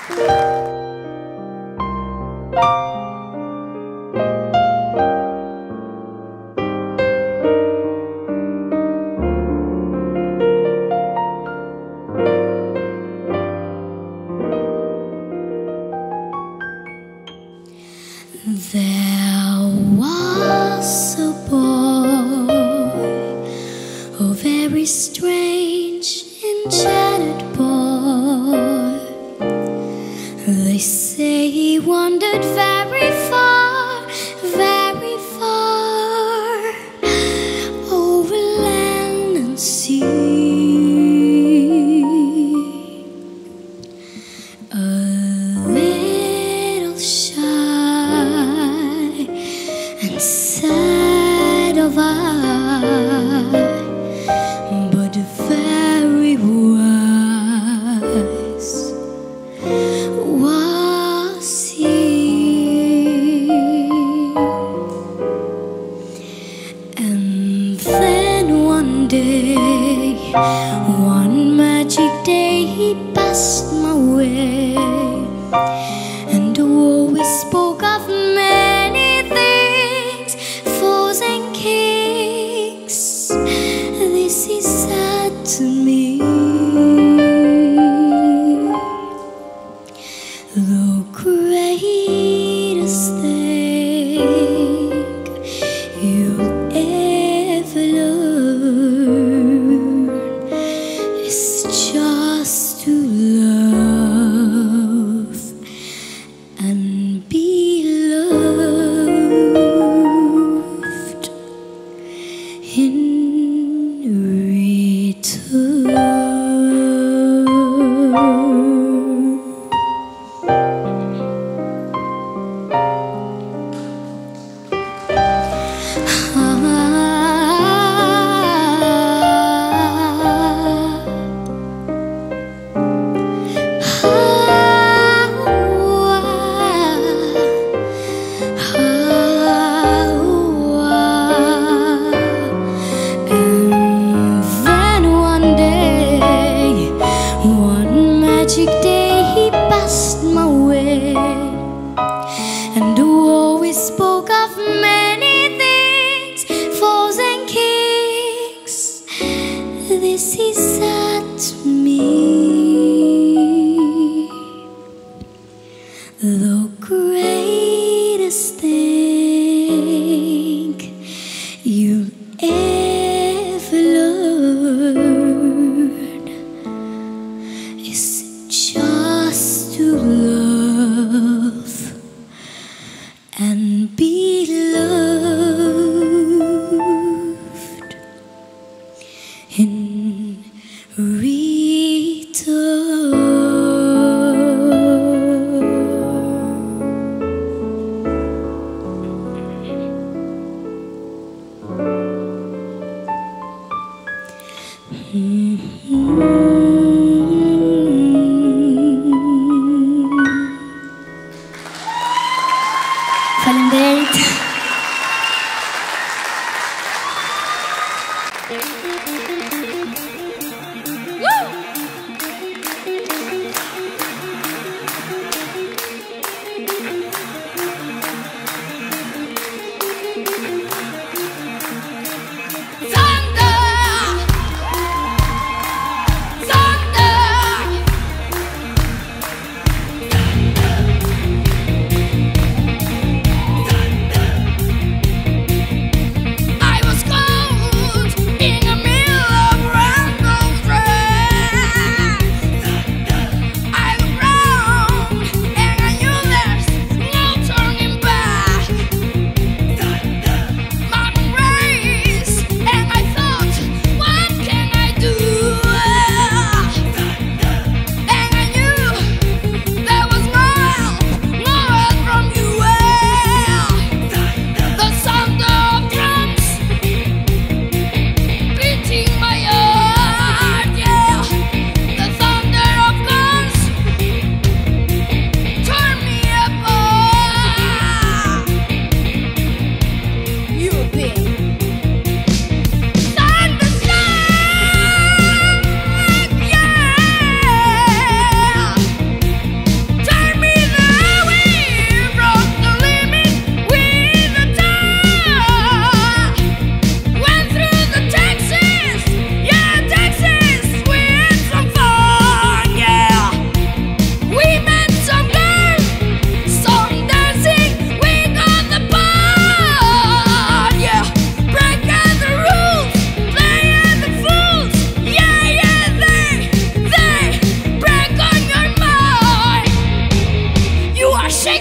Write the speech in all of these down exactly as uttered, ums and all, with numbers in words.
There was a boy, oh very strange, enchanted boy. They say he wandered very far, very far, over land and sea. A little shy and sad of eye, but very wise was he. And then one day, one magic day, he passed my way, and oh, we spoke of many things, foes and kings. This he said to me: the greatest thing you'll ever learn is just to love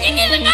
singing in the